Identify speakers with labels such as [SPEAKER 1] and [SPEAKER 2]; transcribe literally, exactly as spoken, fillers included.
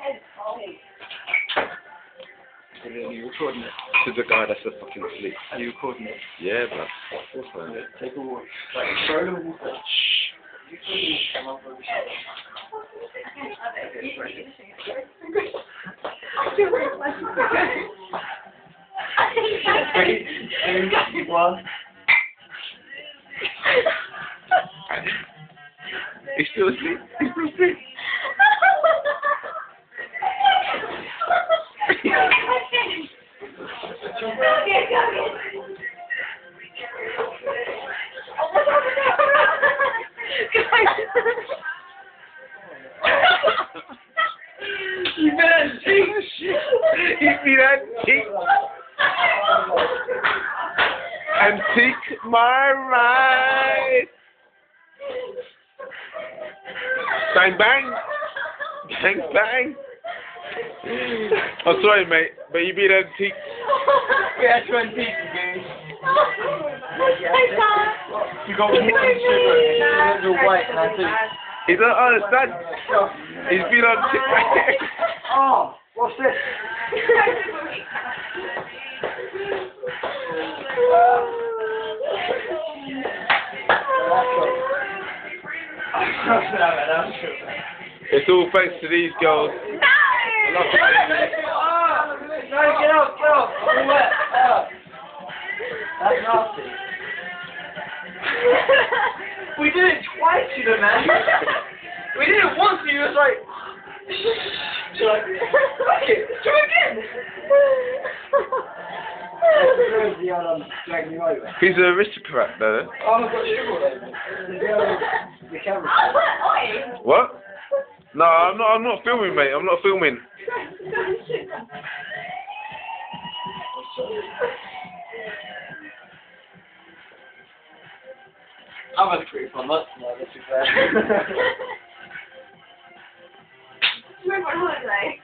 [SPEAKER 1] Are you recording it?
[SPEAKER 2] To the guy that's a fucking asleep.
[SPEAKER 1] Are you recording it?
[SPEAKER 2] Yeah, but what's that?
[SPEAKER 1] Take a walk. Like, throw them in water. Shh. You can come up with Three, two, one.
[SPEAKER 2] He's still asleep. He's still asleep.
[SPEAKER 1] You better cheat.
[SPEAKER 2] You see that? Antique. Antique my right. Bang bang. Bang bang. I'm sorry, mate, but you beat antique.
[SPEAKER 1] Yeah, that's antique, dude. You got one sugar. You're white and antique.
[SPEAKER 2] He don't understand. He's been on antique.
[SPEAKER 1] Oh, what's this?
[SPEAKER 2] It's all thanks to these girls.
[SPEAKER 1] No! No, get out, get out. I'm wet. Uh, that's nasty. We did it twice, you know, man. We did it once and you was like... You're like, fuck it, do it again.
[SPEAKER 2] He's an aristocrat, though.
[SPEAKER 1] Oh, I've got sugar all over. The camera.
[SPEAKER 2] What? No, I'm not. I'm not filming, mate. I'm not filming.
[SPEAKER 1] I've had a pretty fun month now, let's be fair.
[SPEAKER 3] We went on holiday.